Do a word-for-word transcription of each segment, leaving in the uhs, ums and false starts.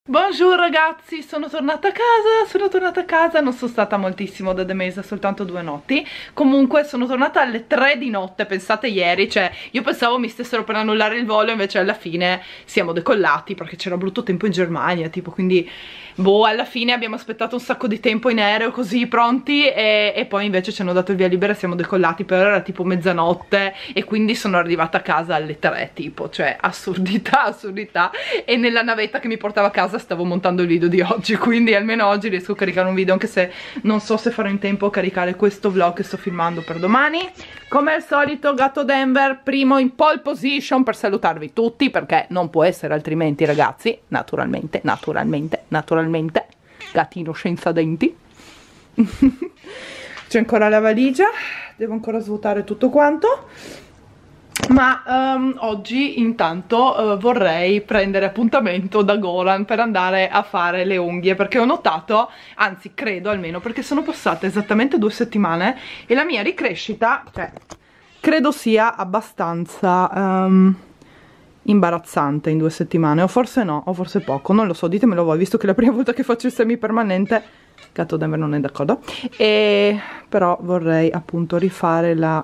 Buongiorno ragazzi, sono tornata a casa, sono tornata a casa, non sono stata moltissimo da The Mesa, soltanto due notti. Comunque sono tornata alle tre di notte, pensate ieri, cioè io pensavo mi stessero per annullare il volo, invece alla fine siamo decollati perché c'era brutto tempo in Germania, tipo, quindi boh, alla fine abbiamo aspettato un sacco di tempo in aereo così pronti e, e poi invece ci hanno dato il via libera e siamo decollati, però era tipo mezzanotte e quindi sono arrivata a casa alle tre, tipo, cioè assurdità, assurdità, e nella navetta che mi portava a casa stavo montando il video di oggi, quindi almeno oggi riesco a caricare un video, anche se non so se farò in tempo a caricare questo vlog che sto filmando per domani. Come al solito Gatto Denver primo in pole position per salutarvi tutti, perché non può essere altrimenti ragazzi, naturalmente, naturalmente, naturalmente, gattino senza denti. C'è ancora la valigia, devo ancora svuotare tutto quanto. Ma um, oggi intanto uh, vorrei prendere appuntamento da Goran per andare a fare le unghie, perché ho notato, anzi credo almeno, perché sono passate esattamente due settimane e la mia ricrescita, cioè, credo sia abbastanza um, imbarazzante in due settimane, o forse no, o forse poco, non lo so, ditemelo voi, visto che è la prima volta che faccio il semi permanente. Gatto Denver non è d'accordo, e però vorrei appunto rifare la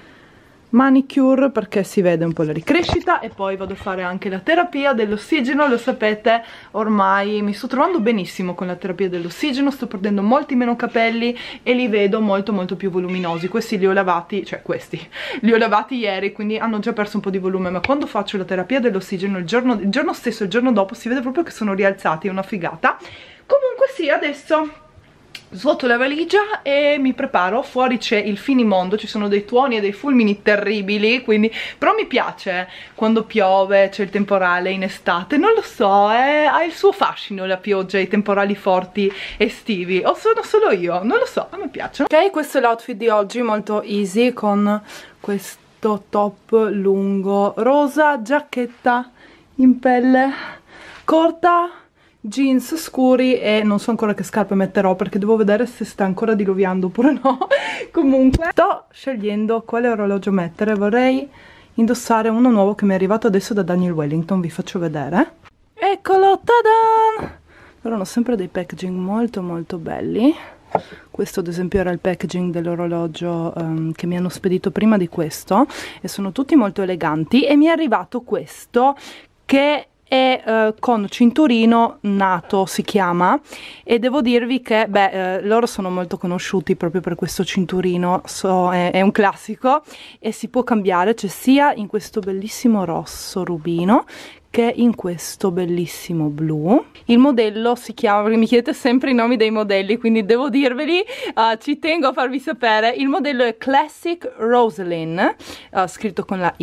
manicure perché si vede un po' la ricrescita, e poi vado a fare anche la terapia dell'ossigeno. Lo sapete, ormai mi sto trovando benissimo con la terapia dell'ossigeno, sto perdendo molti meno capelli e li vedo molto molto più voluminosi. Questi li ho lavati, cioè questi li ho lavati ieri, quindi hanno già perso un po' di volume, ma quando faccio la terapia dell'ossigeno il giorno, il giorno stesso, il giorno dopo, si vede proprio che sono rialzati, è una figata. Comunque sì, adesso svuoto la valigia e mi preparo. Fuori c'è il finimondo, ci sono dei tuoni e dei fulmini terribili, quindi però mi piace quando piove, c'è il temporale in estate, non lo so, è, ha il suo fascino la pioggia e i temporali forti estivi, o sono solo io, non lo so, a me piacciono. Ok, questo è l'outfit di oggi, molto easy, con questo top lungo rosa, giacchetta in pelle corta, jeans scuri e non so ancora che scarpe metterò perché devo vedere se sta ancora diluviando oppure no. Comunque sto scegliendo quale orologio mettere, vorrei indossare uno nuovo che mi è arrivato adesso da Daniel Wellington, vi faccio vedere. Eccolo, tadan! Loro hanno sempre dei packaging molto molto belli. Questo ad esempio era il packaging dell'orologio um, che mi hanno spedito prima di questo, e sono tutti molto eleganti, e mi è arrivato questo che e uh, con cinturino nato si chiama, e devo dirvi che beh, uh, loro sono molto conosciuti proprio per questo cinturino, so, è, è un classico e si può cambiare, c'è sia in questo bellissimo rosso rubino che in questo bellissimo blu. Il modello si chiama, perché mi chiedete sempre i nomi dei modelli, quindi devo dirveli, uh, ci tengo a farvi sapere. Il modello è Classic Rosalind, uh, scritto con la Y,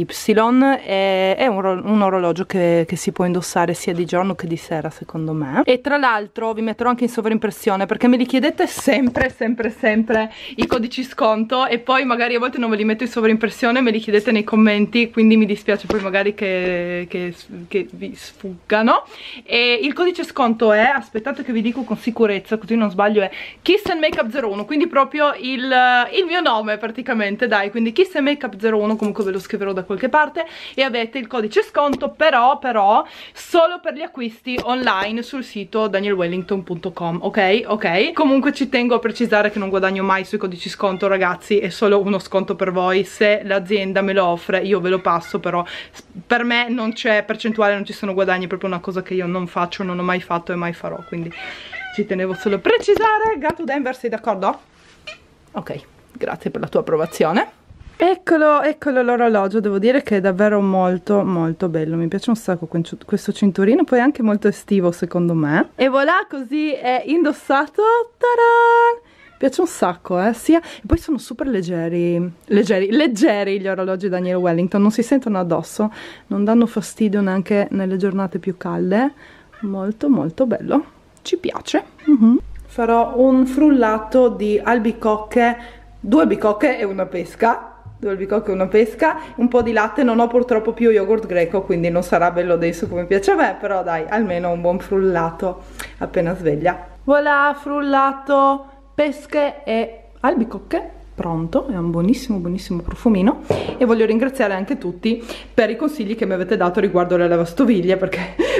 e è un, un orologio che, che si può indossare sia di giorno che di sera secondo me. E tra l'altro vi metterò anche in sovraimpressione perché me li chiedete sempre sempre sempre i codici sconto, e poi magari a volte non ve li metto in sovraimpressione, me li chiedete nei commenti, quindi mi dispiace poi magari che, che, che che vi sfuggano. E il codice sconto è, aspettate che vi dico con sicurezza così non sbaglio, è Kiss and Makeup zero uno, quindi proprio il, il mio nome praticamente, dai, quindi Kiss and Makeup zero uno, comunque ve lo scriverò da qualche parte, e avete il codice sconto però però solo per gli acquisti online sul sito daniel wellington punto com, ok? Ok? Comunque ci tengo a precisare che non guadagno mai sui codici sconto ragazzi, è solo uno sconto per voi, se l'azienda me lo offre io ve lo passo, però per me non c'è percentuale, non ci sono guadagni, è proprio una cosa che io non faccio, non ho mai fatto e mai farò, quindi ci tenevo solo a precisare. Gatto Denver, sei d'accordo? Ok, grazie per la tua approvazione. Eccolo, eccolo l'orologio, devo dire che è davvero molto molto bello, mi piace un sacco questo cinturino, poi è anche molto estivo secondo me, e voilà, così è indossato, ta-da! Piace un sacco, eh, sia... E poi sono super leggeri, leggeri, leggeri gli orologi Daniel Wellington, non si sentono addosso, non danno fastidio neanche nelle giornate più calde, molto molto bello, ci piace. Uh-huh. Farò un frullato di albicocche, due bicocche e una pesca, due albicocche e una pesca, un po' di latte, non ho purtroppo più yogurt greco, quindi non sarà bello denso come piace a me, però dai, almeno un buon frullato appena sveglia. Voilà, frullato, pesche e albicocche pronto, è un buonissimo buonissimo profumino, e voglio ringraziare anche tutti per i consigli che mi avete dato riguardo le lavastoviglie, perché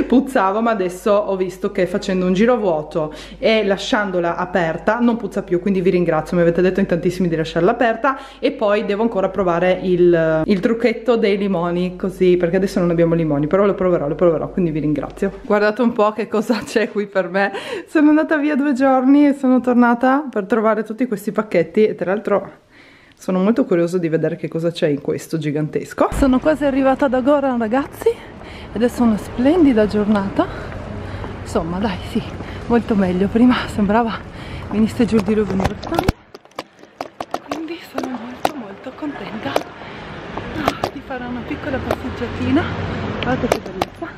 puzzava, ma adesso ho visto che facendo un giro vuoto e lasciandola aperta non puzza più, quindi vi ringrazio, mi avete detto in tantissimi di lasciarla aperta. E poi devo ancora provare il, il trucchetto dei limoni, così, perché adesso non abbiamo limoni, però lo proverò, lo proverò, quindi vi ringrazio. Guardate un po' che cosa c'è qui per me. Sono andata via due giorni e sono tornata per trovare tutti questi pacchetti e tra l'altro sono molto curiosa di vedere che cosa c'è in questo gigantesco. Sono quasi arrivata da Goran, ragazzi, ed è una splendida giornata. Insomma, dai, sì, molto meglio. Prima sembrava venisse giù il diluvio universale, quindi sono molto molto contenta ah, di fare una piccola passeggiatina. Guardate che bellezza.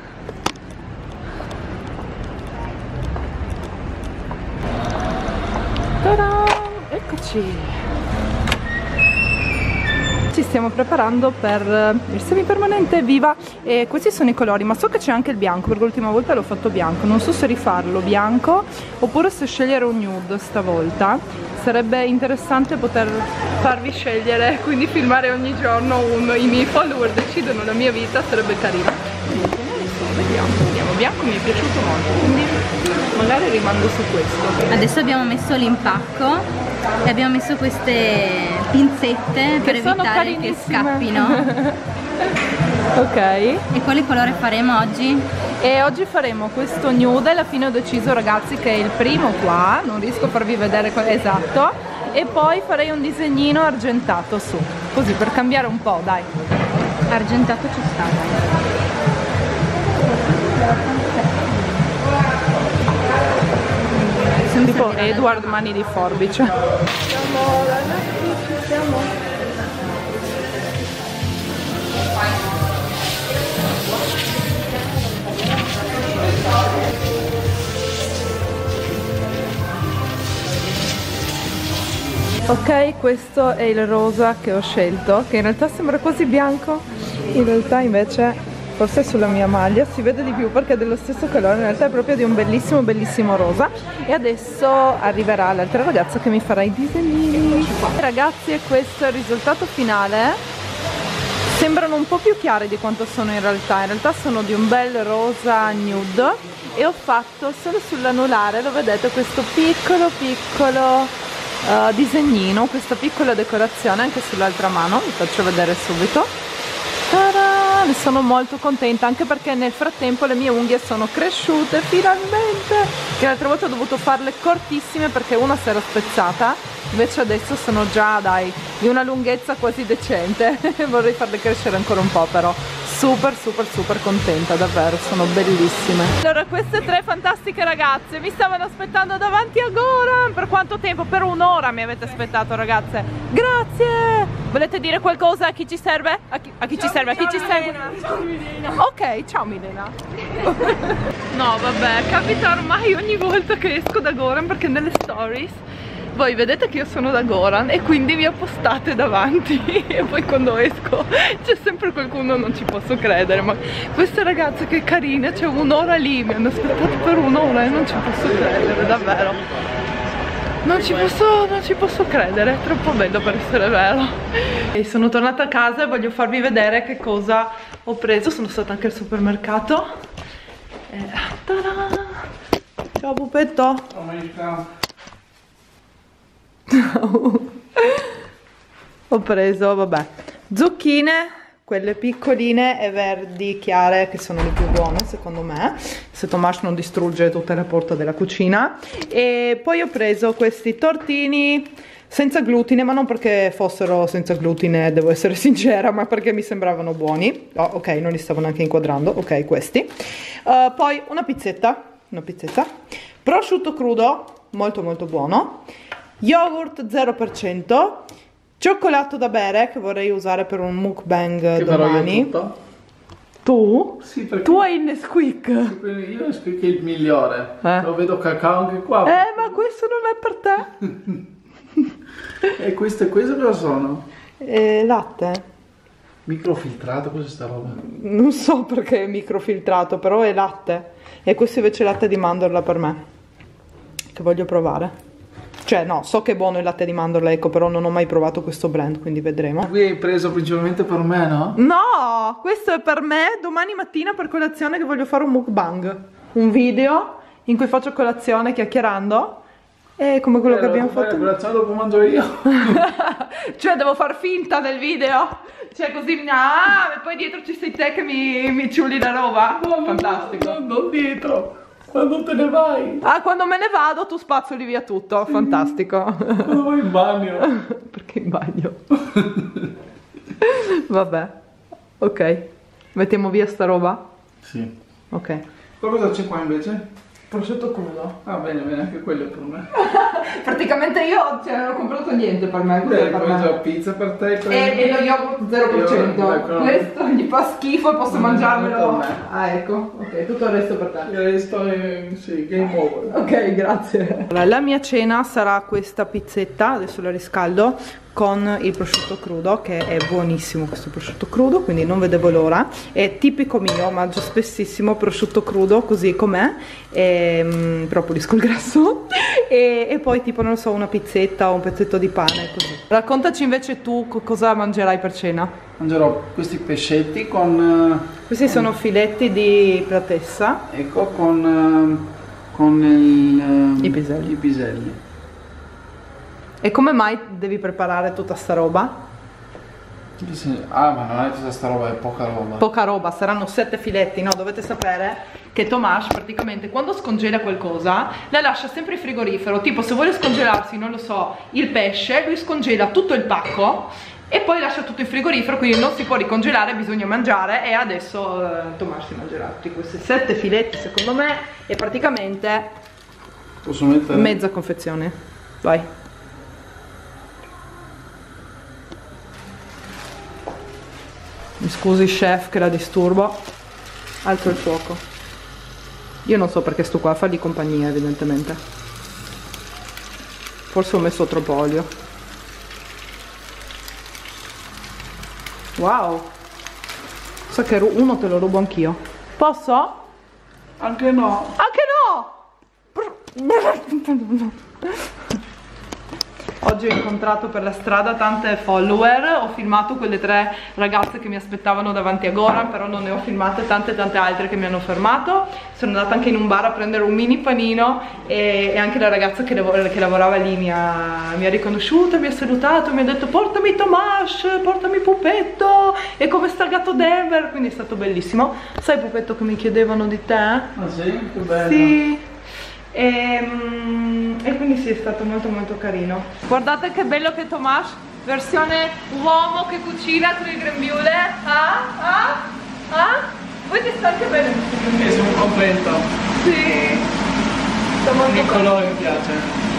Ta-da! Eccoci! Ci stiamo preparando per il semipermanente Viva e questi sono i colori, ma so che c'è anche il bianco, perché l'ultima volta l'ho fatto bianco. Non so se rifarlo bianco oppure se scegliere un nude stavolta. Sarebbe interessante poter farvi scegliere, quindi filmare ogni giorno uno. I miei follower decidono la mia vita, sarebbe carino. Vediamo, vediamo. Bianco mi è piaciuto molto, quindi magari rimango su questo. Adesso abbiamo messo l'impacco e abbiamo messo queste pinzette per evitare che scappino. Ok. E quale colore faremo oggi? E oggi faremo questo nude. Alla fine ho deciso, ragazzi, che è il primo qua, non riesco a farvi vedere qual è esatto, e poi farei un disegnino argentato su, così per cambiare un po', dai. Argentato ci sta, dai. Tipo Edward mani di forbice. Siamo ragazzi, ci siamo. Ok, questo è il rosa che ho scelto, che in realtà sembra quasi bianco, in realtà invece forse sulla mia maglia si vede di più perché è dello stesso colore, in realtà è proprio di un bellissimo bellissimo rosa. E adesso arriverà l'altra ragazza che mi farà i disegnini. Ragazzi, e questo è il risultato finale. Sembrano un po' più chiari di quanto sono in realtà, in realtà sono di un bel rosa nude e ho fatto solo sull'anulare, lo vedete, questo piccolo piccolo uh, disegnino, questa piccola decorazione anche sull'altra mano, vi faccio vedere subito. Ta-da! Ne sono molto contenta, anche perché nel frattempo le mie unghie sono cresciute finalmente, che l'altra volta ho dovuto farle cortissime perché una si era spezzata, invece adesso sono già, dai, di una lunghezza quasi decente. Vorrei farle crescere ancora un po', però super super super contenta, davvero, sono bellissime. Allora, queste tre fantastiche ragazze mi stavano aspettando davanti a Goran. Per quanto tempo? Per un'ora mi avete aspettato, ragazze, grazie. Volete dire qualcosa a chi ci serve? A chi, a chi ci serve? A chi ci serve? Ciao Milena. Ok, ciao Milena. No, vabbè, capita ormai ogni volta che esco da Goran, perché nelle stories voi vedete che io sono da Goran e quindi mi appostate davanti e poi quando esco c'è sempre qualcuno, non ci posso credere. Ma queste ragazze che carine, c'è un'ora lì, mi hanno aspettato per un'ora e non ci posso credere, davvero. Non ci posso, non ci posso credere, è troppo bello per essere vero. E sono tornata a casa e voglio farvi vedere che cosa ho preso. Sono stata anche al supermercato. E... ciao pupetto. Ho preso, vabbè, zucchine, quelle piccoline e verdi chiare, che sono le più buone secondo me, se Tomas non distrugge tutta la porta della cucina. E poi ho preso questi tortini senza glutine, ma non perché fossero senza glutine, devo essere sincera, ma perché mi sembravano buoni. Oh, ok, non li stavo neanche inquadrando. Ok, questi. Uh, poi una pizzetta, una pizzetta, prosciutto crudo, molto molto buono, yogurt zero per cento, cioccolato da bere che vorrei usare per un mukbang che domani. Tu? Sì, perché tu hai il Nesquik. Sì, io Nesquik è il migliore. Eh. Lo vedo cacao anche qua. Eh, ma questo non è per te. E questo e questo cosa sono? Eh, latte. Microfiltrato, cos'è sta roba? Non so perché è microfiltrato, però è latte. E questo invece è latte di mandorla per me, che voglio provare. Cioè no, so che è buono il latte di mandorla, ecco, però non ho mai provato questo brand, quindi vedremo. Qui hai preso principalmente per me, no? No, questo è per me domani mattina per colazione, che voglio fare un mukbang. Un video in cui faccio colazione chiacchierando. E come quello eh, che abbiamo fatto. fatto. Colazione dopo mangio io. Cioè devo far finta nel video. Cioè così, ah, e poi dietro ci sei te che mi, mi ciuli la roba. No, fantastico. No, non dietro. Quando te ne vai? Ah, quando me ne vado tu spazzoli via tutto, sì. Fantastico. Quando vai in bagno. Perché in bagno? Vabbè. Ok. Mettiamo via sta roba? Sì. Ok. Cosa c'è qua invece? Prosciutto crudo. Ah bene, bene, anche quello è per me. Praticamente io cioè, non ho comprato niente per me. Beh, per me. già pizza per te e, e lo yogurt zero per cento. Io, questo gli fa schifo e posso mm, mangiarmelo. Ah ecco, ok, tutto il resto per te. Il resto è sì, game over. Ok, grazie. Allora, la mia cena sarà questa pizzetta, adesso la riscaldo, con il prosciutto crudo, che è buonissimo questo prosciutto crudo, quindi non vedevo l'ora. È tipico mio, mangio spessissimo prosciutto crudo così com'è, e, però pulisco il grasso e, e poi tipo non so, una pizzetta o un pezzetto di pane così. Raccontaci invece tu cosa mangerai per cena. Mangerò questi pescetti con... Questi con, sono filetti di platessa. Ecco, con, con il, i piselli. I piselli. E come mai devi preparare tutta sta roba? Ah, ma non è tutta sta roba, è poca roba. Poca roba, saranno sette filetti, no? Dovete sapere che Tomas praticamente quando scongela qualcosa la lascia sempre in frigorifero. Tipo se vuole scongelarsi, non lo so, il pesce, lui scongela tutto il pacco e poi lascia tutto in frigorifero, quindi non si può ricongelare, bisogna mangiare. E adesso eh, Tomas si mangerà tutti questi sette filetti secondo me. E praticamente posso mettere mezza confezione. Vai. Mi scusi chef che la disturbo. Alzo il fuoco. Io non so perché sto qua a fargli compagnia, evidentemente. Forse ho messo troppo olio. Wow. Sa che uno te lo rubo anch'io. Posso? Anche no. Anche no. Oggi ho incontrato per la strada tante follower, ho filmato quelle tre ragazze che mi aspettavano davanti a Goran, però non ne ho filmate tante tante altre che mi hanno fermato. Sono andata anche in un bar a prendere un mini panino e, e anche la ragazza che, lav che lavorava lì mi ha, mi ha riconosciuta, mi ha salutato, mi ha detto portami Tomas, portami Pupetto, e come sta il gatto Denver, quindi è stato bellissimo. Sai Pupetto che mi chiedevano di te? Ah sì? Che bello. Sì. E, e quindi sì, è stato molto molto carino. Guardate che bello che Tomas, versione uomo che cucina con il grembiule. Ah? Ah? Ah? Voi ti state bene? E sono contento. Sì. Sono molto il colore mi piace.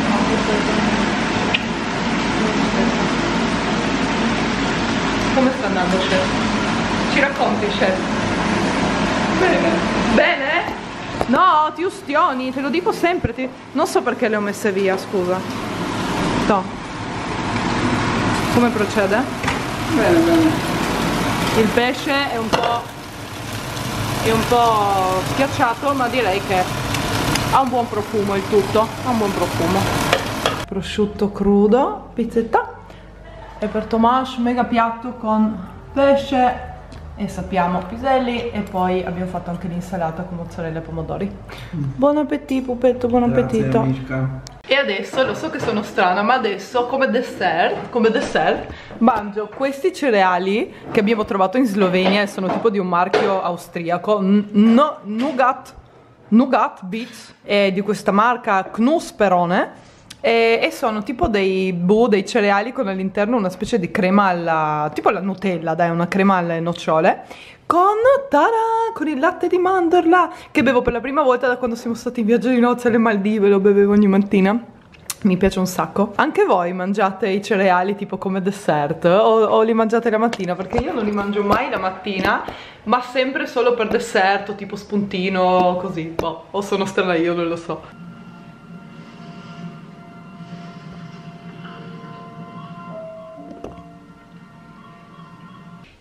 Come sta andando chef? Ci racconti chef? Bene. Bene? No, ti ustioni, te lo dico sempre, ti... non so perché le ho messe via, scusa. No. Come procede? Bene, bene. Il pesce è un po' è un po' schiacciato, ma direi che ha un buon profumo il tutto, ha un buon profumo. Prosciutto crudo, pizzetta. E per Tomas mega piatto con pesce e sappiamo piselli, e poi abbiamo fatto anche l'insalata con mozzarella e pomodori. Mm. Buon appetito Pupetto, buon Grazie, appetito. Mirka. E adesso, lo so che sono strana, ma adesso come dessert, come dessert mangio questi cereali che abbiamo trovato in Slovenia e sono tipo di un marchio austriaco, no, Nougat, Nougat Beats, è di questa marca Knusperone. E, e sono tipo dei, boh, dei cereali con all'interno una specie di crema alla, tipo la Nutella, dai, una crema alle nocciole con, tada, con il latte di mandorla, che bevo per la prima volta da quando siamo stati in viaggio di nozze alle Maldive, lo bevevo ogni mattina. Mi piace un sacco. Anche voi mangiate i cereali tipo come dessert o, o li mangiate la mattina? Perché io non li mangio mai la mattina, ma sempre solo per dessert o tipo spuntino, così, boh, o sono strana io, non lo so.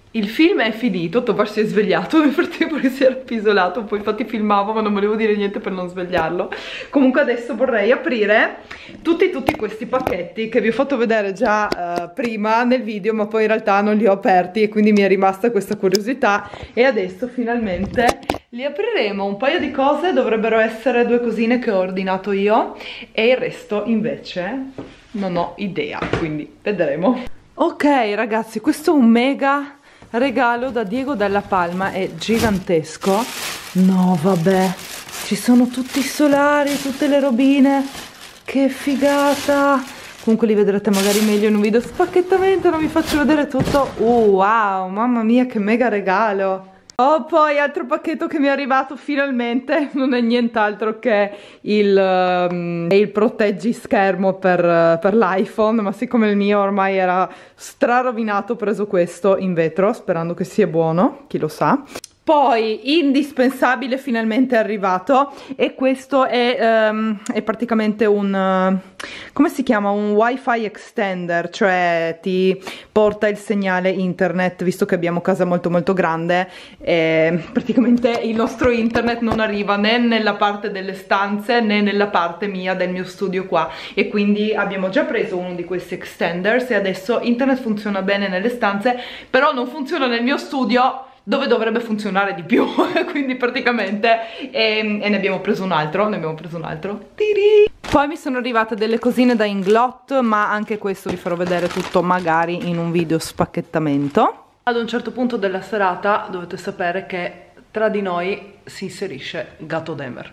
Il film è finito, Tomasz si è svegliato nel frattempo che si era appisolato, poi infatti filmavo ma non volevo dire niente per non svegliarlo. Comunque adesso vorrei aprire tutti tutti questi pacchetti che vi ho fatto vedere già uh, prima nel video, ma poi in realtà non li ho aperti e quindi mi è rimasta questa curiosità e adesso finalmente li apriremo. Un paio di cose dovrebbero essere due cosine che ho ordinato io e il resto invece non ho idea, quindi vedremo. Ok ragazzi, questo è un mega regalo da Diego Della Palma, è gigantesco. No vabbè, ci sono tutti i solari, tutte le robine, che figata. Comunque li vedrete magari meglio in un video spacchettamento, non vi faccio vedere tutto. Uh, wow, mamma mia che mega regalo. Oh, poi altro pacchetto che mi è arrivato finalmente, non è nient'altro che il, um, il proteggi schermo per, uh, per l'iPhone, ma siccome il mio ormai era strarovinato ho preso questo in vetro, sperando che sia buono, chi lo sa. Poi indispensabile finalmente è arrivato e questo è, um, è praticamente un, uh, come si chiama? Un wifi extender, cioè ti porta il segnale internet, visto che abbiamo casa molto molto grande e praticamente il nostro internet non arriva né nella parte delle stanze né nella parte mia del mio studio qua, e quindi abbiamo già preso uno di questi extenders e adesso internet funziona bene nelle stanze, però non funziona nel mio studio dove dovrebbe funzionare di più quindi praticamente e, e ne abbiamo preso un altro, ne abbiamo preso un altro. Tiri! Poi mi sono arrivate delle cosine da Inglot, ma anche questo vi farò vedere tutto magari in un video spacchettamento. Ad un certo punto della serata dovete sapere che tra di noi si inserisce Gatto Denver.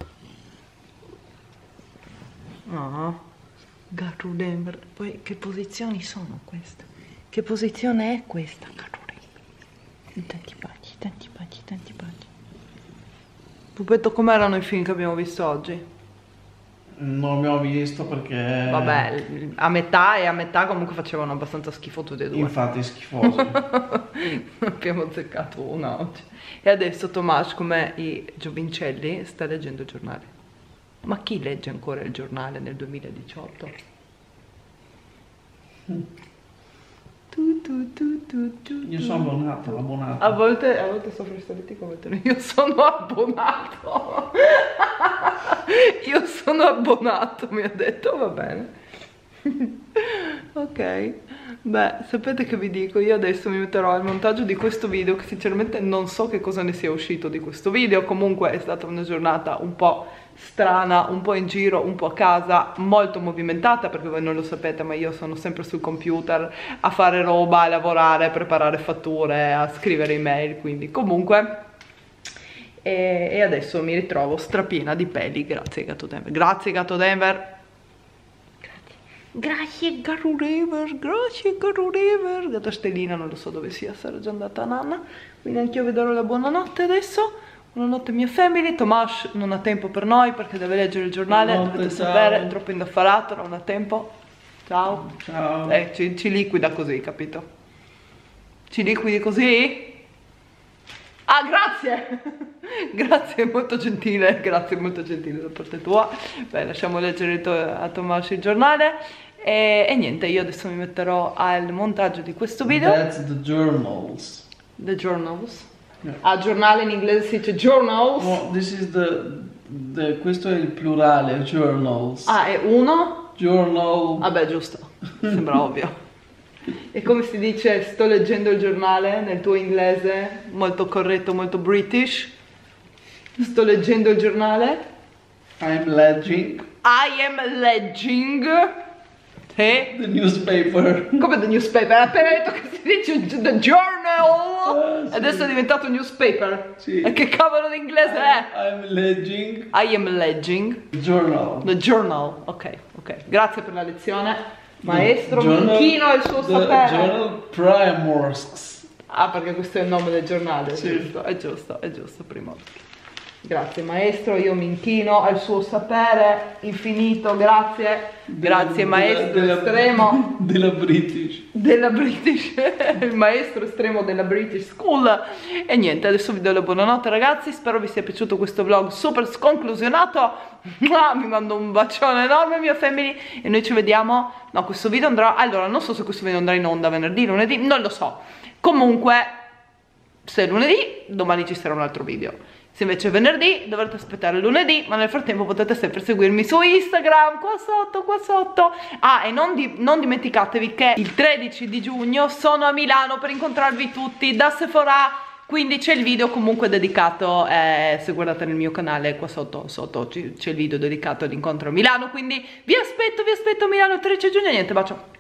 Oh, Gatto Denver. Poi che posizioni sono queste? Che posizione è questa? Gatto Denver. Tanti baci, tanti baci, tanti baci. Pupetto, com'erano i film che abbiamo visto oggi? Non abbiamo visto perché... Vabbè, a metà e a metà comunque facevano abbastanza schifo tutti e due. Infatti schifosi. Abbiamo azzeccato una oggi. E adesso Tomasz, come i giovincelli, sta leggendo il giornale. Ma chi legge ancora il giornale nel duemiladiciotto? Mm. Tu, tu, tu, tu, tu, Io sono abbonato, abbonato. A volte, a volte soffro stabiliti come te. Io sono abbonato. Io sono abbonato, mi ha detto, va bene. Ok. Beh, sapete che vi dico? Io adesso mi metterò al montaggio di questo video, che sinceramente non so che cosa ne sia uscito di questo video. Comunque è stata una giornata un po' strana, un po' in giro, un po' a casa, molto movimentata, perché voi non lo sapete ma io sono sempre sul computer a fare roba, a lavorare, a preparare fatture, a scrivere email, quindi comunque e, e adesso mi ritrovo strapiena di peli. Grazie Gatto Denver, grazie Gatto Denver, grazie Gatto Denver, grazie Gatto Denver. Gatto Stellina non lo so dove sia, sarà già andata a nanna, quindi anch'io vi darò la buonanotte adesso. Buonanotte mia family. Tomasz non ha tempo per noi perché deve leggere il giornale, Buonanotte, dovete ciao. sapere, è troppo indaffarato, non ha tempo. Ciao. Ciao. Eh, ci, ci liquida così, capito? Ci liquidi così? Ah, grazie! Grazie, molto gentile, grazie, molto gentile da parte tua. Beh, lasciamo leggere to a Tomasz il giornale. E, e niente, io adesso mi metterò al montaggio di questo video. That's the journals. The journals. Yeah. A giornale in inglese si dice journals. No, this is the, the, questo è il plurale, journals. Ah, è uno? Journal. Vabbè, giusto, sembra ovvio. E come si dice sto leggendo il giornale nel tuo inglese? Molto corretto, molto British. Sto leggendo il giornale. I'm legging. I am legging. Sì. The newspaper. Come the newspaper? Appena detto che si dice the journal. Ah, sì. Adesso è diventato newspaper. Sì. E che cavolo di inglese è? I'm legging. I am legging. Journal. The journal. Ok, ok. Grazie per la lezione. Maestro, The journal, Minchino e il suo the sapere. Journal Primorsk. Ah, perché questo è il nome del giornale, Sì. giusto? È giusto, è giusto, Primorsk. Grazie maestro, io mi inchino al suo sapere infinito, grazie. Grazie maestro della, estremo. Della British. Della British, il maestro estremo della British School. E niente, adesso vi do la buonanotte ragazzi, spero vi sia piaciuto questo vlog super sconclusionato. Vi mando un bacione enorme mia family e noi ci vediamo. No, questo video andrà, allora non so se questo video andrà in onda venerdì, lunedì, non lo so. Comunque, se è lunedì, domani ci sarà un altro video. Se invece è venerdì, dovrete aspettare lunedì, ma nel frattempo potete sempre seguirmi su Instagram, qua sotto, qua sotto. Ah, e non, di, non dimenticatevi che il tredici di giugno sono a Milano per incontrarvi tutti da Sephora, quindi c'è il video comunque dedicato, eh, se guardate nel mio canale qua sotto, sotto c'è il video dedicato all'incontro a Milano, quindi vi aspetto, vi aspetto a Milano il tredici giugno, niente, bacio.